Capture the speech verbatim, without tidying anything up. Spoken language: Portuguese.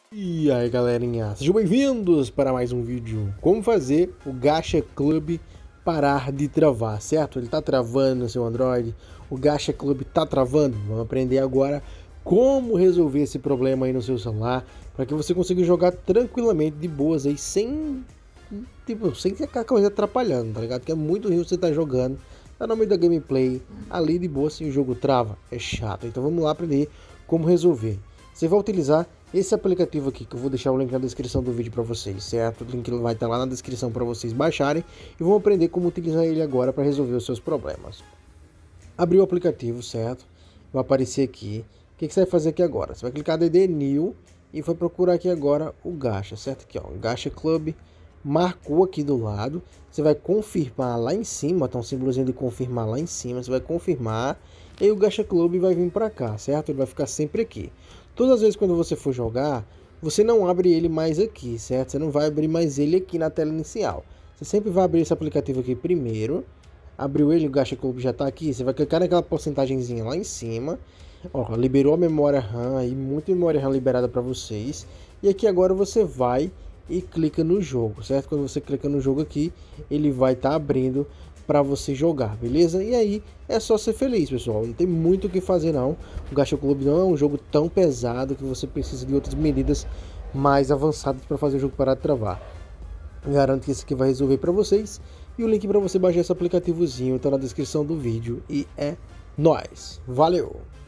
E aí galerinha, sejam bem-vindos para mais um vídeo. Como fazer o Gacha Club parar de travar, certo? Ele tá travando no seu Android, o Gacha Club tá travando. Vamos aprender agora como resolver esse problema aí no seu celular, para que você consiga jogar tranquilamente, de boas aí, sem tipo, sem ficar coisa atrapalhando, tá ligado? Que é muito ruim você tá jogando, tá no meio da gameplay, ali de boa, assim o jogo trava, é chato. Então vamos lá aprender como resolver. Você vai utilizar esse aplicativo aqui, que eu vou deixar o link na descrição do vídeo para vocês, certo? O link vai estar lá na descrição para vocês baixarem e vão aprender como utilizar ele agora para resolver os seus problemas. Abriu o aplicativo, certo? Vai aparecer aqui. O que, que você vai fazer aqui agora? Você vai clicar D D New e vai procurar aqui agora o Gacha, certo? Aqui, ó, Gacha Club. Marcou aqui do lado. Você vai confirmar lá em cima, tá um símbolozinho de confirmar lá em cima. Você vai confirmar e o Gacha Club vai vir para cá, certo? Ele vai ficar sempre aqui. Todas as vezes quando você for jogar, você não abre ele mais aqui, certo? Você não vai abrir mais ele aqui na tela inicial. Você sempre vai abrir esse aplicativo aqui primeiro. Abriu ele, o Gacha Club já está aqui. Você vai clicar naquela porcentagemzinha lá em cima. Ó, liberou a memória RAM aí, muita memória RAM liberada para vocês. E aqui agora você vai e clica no jogo, certo? Quando você clica no jogo aqui, ele vai estar tá abrindo para você jogar, beleza? E aí é só ser feliz, pessoal. Não tem muito o que fazer não. O Gacha Club não é um jogo tão pesado que você precisa de outras medidas mais avançadas para fazer o jogo parar de travar. Garanto que esse aqui vai resolver para vocês. E o link para você baixar esse aplicativozinho está na descrição do vídeo. E é nóis. Valeu!